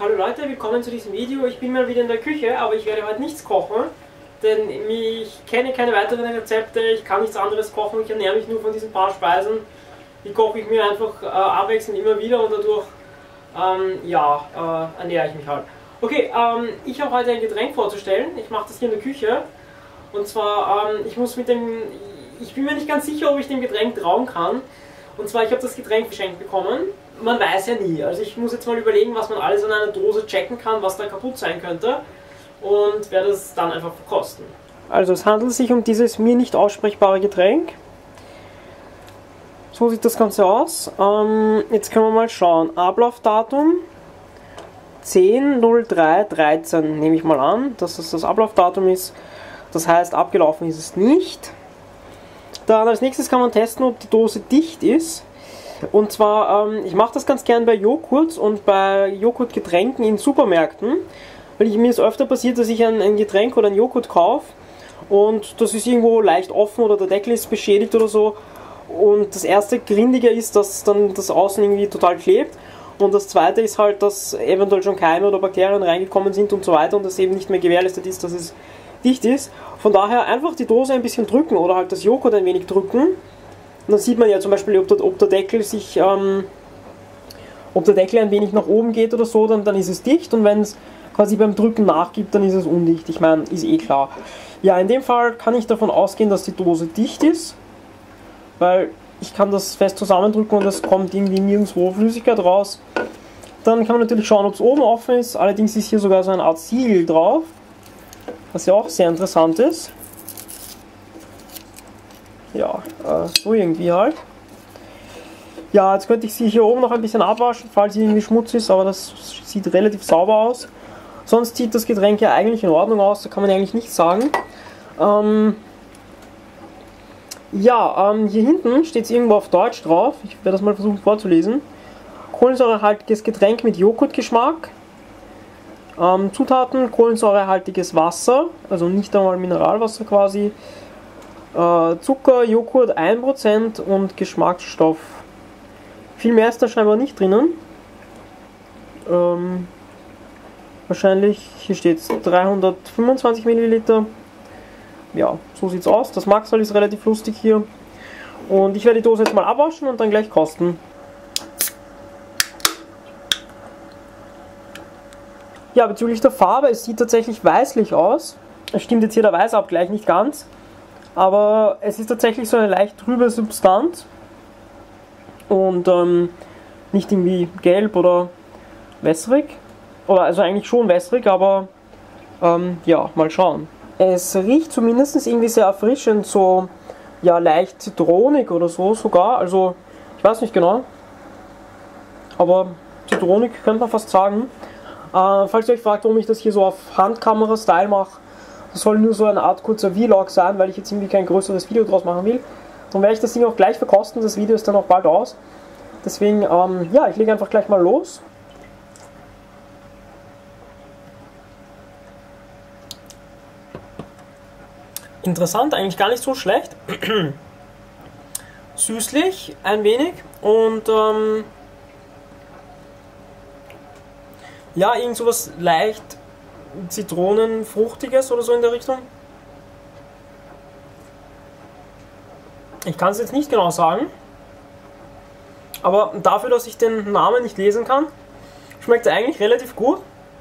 Hallo Leute, willkommen zu diesem Video. Ich bin mal wieder in der Küche, aber ich werde heute nichts kochen, denn ich kenne keine weiteren Rezepte, ich kann nichts anderes kochen, ich ernähre mich nur von diesen paar Speisen. Die koche ich mir einfach abwechselnd immer wieder und dadurch ernähre ich mich halt. Okay, ich habe heute ein Getränk vorzustellen, ich mache das hier in der Küche und zwar, ich bin mir nicht ganz sicher, ob ich dem Getränk trauen kann. Und zwar, ich habe das Getränk geschenkt bekommen. Man weiß ja nie. Also ich muss jetzt mal überlegen, was man alles an einer Dose checken kann, was da kaputt sein könnte. Und werde es dann einfach verkosten. Also es handelt sich um dieses mir nicht aussprechbare Getränk. So sieht das Ganze aus. Jetzt können wir mal schauen. Ablaufdatum 10.03.13 nehme ich mal an, dass das Ablaufdatum ist. Das heißt, abgelaufen ist es nicht. Dann als nächstes kann man testen, ob die Dose dicht ist. Und zwar, ich mache das ganz gern bei Joghurt und bei Joghurtgetränken in Supermärkten. Weil mir ist öfter passiert, dass ich ein Getränk oder ein Joghurt kaufe und das ist irgendwo leicht offen oder der Deckel ist beschädigt oder so. Und das erste Grindige ist, dass dann das Außen irgendwie total klebt. Und das zweite ist halt, dass eventuell schon Keime oder Bakterien reingekommen sind und so weiter und das eben nicht mehr gewährleistet ist, dass es dicht ist. Von daher einfach die Dose ein bisschen drücken oder halt das Joghurt ein wenig drücken. Und dann sieht man ja zum Beispiel, ob der Deckel ein wenig nach oben geht oder so, dann ist es dicht. Und wenn es quasi beim Drücken nachgibt, dann ist es undicht. Ich meine, ist eh klar. Ja, in dem Fall kann ich davon ausgehen, dass die Dose dicht ist. Weil ich kann das fest zusammendrücken und es kommt irgendwie nirgendwo Flüssigkeit raus. Dann kann man natürlich schauen, ob es oben offen ist. Allerdings ist hier sogar so eine Art Siegel drauf. Was ja auch sehr interessant ist. Ja, so irgendwie halt. Ja, jetzt könnte ich sie hier oben noch ein bisschen abwaschen, falls sie irgendwie Schmutz ist, aber das sieht relativ sauber aus. Sonst sieht das Getränk ja eigentlich in Ordnung aus, da kann man eigentlich nichts sagen. Hier hinten steht es irgendwo auf Deutsch drauf, ich werde das mal versuchen vorzulesen. Kohlensäurehaltiges Getränk mit Joghurtgeschmack. Zutaten: kohlensäurehaltiges Wasser, also nicht einmal Mineralwasser quasi, Zucker, Joghurt 1% und Geschmacksstoff. Viel mehr ist da scheinbar nicht drinnen. Wahrscheinlich, hier steht es 325 Milliliter. Ja, so sieht es aus. Das Maxwell ist relativ lustig hier. Und ich werde die Dose jetzt mal abwaschen und dann gleich kosten. Ja, bezüglich der Farbe, es sieht tatsächlich weißlich aus. Es stimmt jetzt hier der Weißabgleich nicht ganz. Aber es ist tatsächlich so eine leicht trübe Substanz. Und nicht irgendwie gelb oder wässrig. Oder also eigentlich schon wässrig, aber ja, mal schauen. Es riecht zumindest irgendwie sehr erfrischend, so ja, leicht zitronig oder so sogar. Also ich weiß nicht genau. Aber zitronig könnte man fast sagen. Falls ihr euch fragt, warum ich das hier so auf Handkamera-Style mache, das soll nur so eine Art kurzer Vlog sein, weil ich jetzt irgendwie kein größeres Video draus machen will. Dann werde ich das Ding auch gleich verkosten, das Video ist dann auch bald aus. Deswegen, ja, ich lege einfach gleich mal los. Interessant, eigentlich gar nicht so schlecht. Süßlich, ein wenig und ja, irgend sowas leicht Zitronenfruchtiges oder so in der Richtung. Ich kann es jetzt nicht genau sagen, aber dafür, dass ich den Namen nicht lesen kann, schmeckt es eigentlich relativ gut.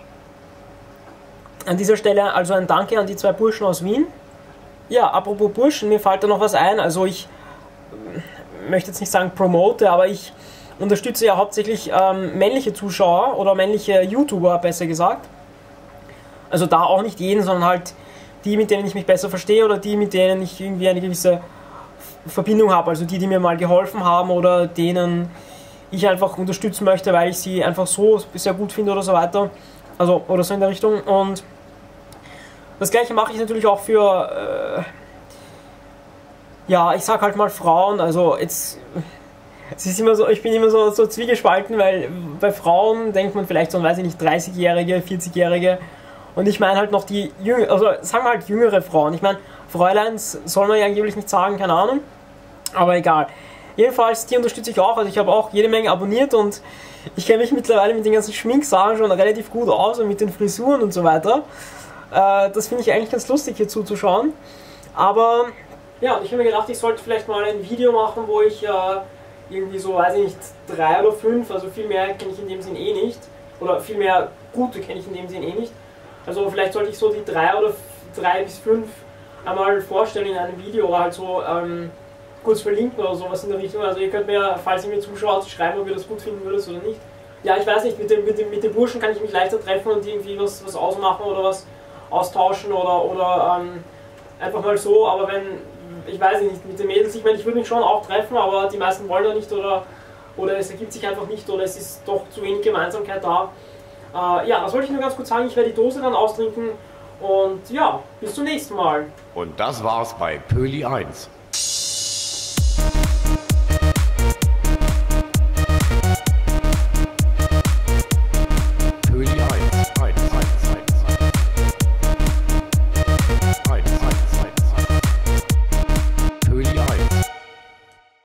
An dieser Stelle also ein Danke an die zwei Burschen aus Wien. Ja, apropos Burschen, mir fällt da noch was ein. Also ich möchte jetzt nicht sagen promote, aber ich unterstütze ja hauptsächlich männliche Zuschauer oder männliche YouTuber, besser gesagt. Also da auch nicht jeden, sondern halt die, mit denen ich mich besser verstehe oder die, mit denen ich irgendwie eine gewisse Verbindung habe. Also die mir mal geholfen haben oder denen ich einfach unterstützen möchte, weil ich sie einfach so sehr gut finde oder so weiter. Also oder so in der Richtung. Und das gleiche mache ich natürlich auch für, ja, ich sag halt mal Frauen. Also jetzt, es ist immer so, ich bin immer so zwiegespalten, weil bei Frauen denkt man vielleicht so, weiß ich nicht, 30-Jährige, 40-Jährige. Und ich meine halt noch die also sagen wir halt jüngere Frauen. Ich meine, Fräuleins soll man ja angeblich nicht sagen, keine Ahnung. Aber egal. Jedenfalls, die unterstütze ich auch. Also ich habe auch jede Menge abonniert und Ich kenne mich mittlerweile mit den ganzen Schminksachen schon relativ gut aus und mit den Frisuren und so weiter. Das finde ich eigentlich ganz lustig hier zuzuschauen. Aber ja, ich habe mir gedacht, ich sollte vielleicht mal ein Video machen, wo ich irgendwie so, weiß ich nicht, 3 oder 5, also viel mehr kenne ich in dem Sinn eh nicht. Oder viel mehr gute kenne ich in dem Sinn eh nicht. Also vielleicht sollte ich so die 3 bis 5 einmal vorstellen in einem Video oder halt so kurz verlinken oder sowas in der Richtung. Also ihr könnt mir, falls ihr mir zuschaut, schreiben, ob ihr das gut finden würdet oder nicht. Ja, ich weiß nicht, mit dem Burschen kann ich mich leichter treffen und irgendwie was ausmachen oder was austauschen oder einfach mal so, aber wenn, ich weiß nicht, mit den Mädels, ich meine, ich würde mich schon auch treffen, aber die meisten wollen da nicht oder es ergibt sich einfach nicht oder es ist doch zu wenig Gemeinsamkeit da. Ja, das wollte ich nur ganz kurz sagen, ich werde die Dose dann austrinken und ja, bis zum nächsten Mal. Und das war's bei Pöli 1.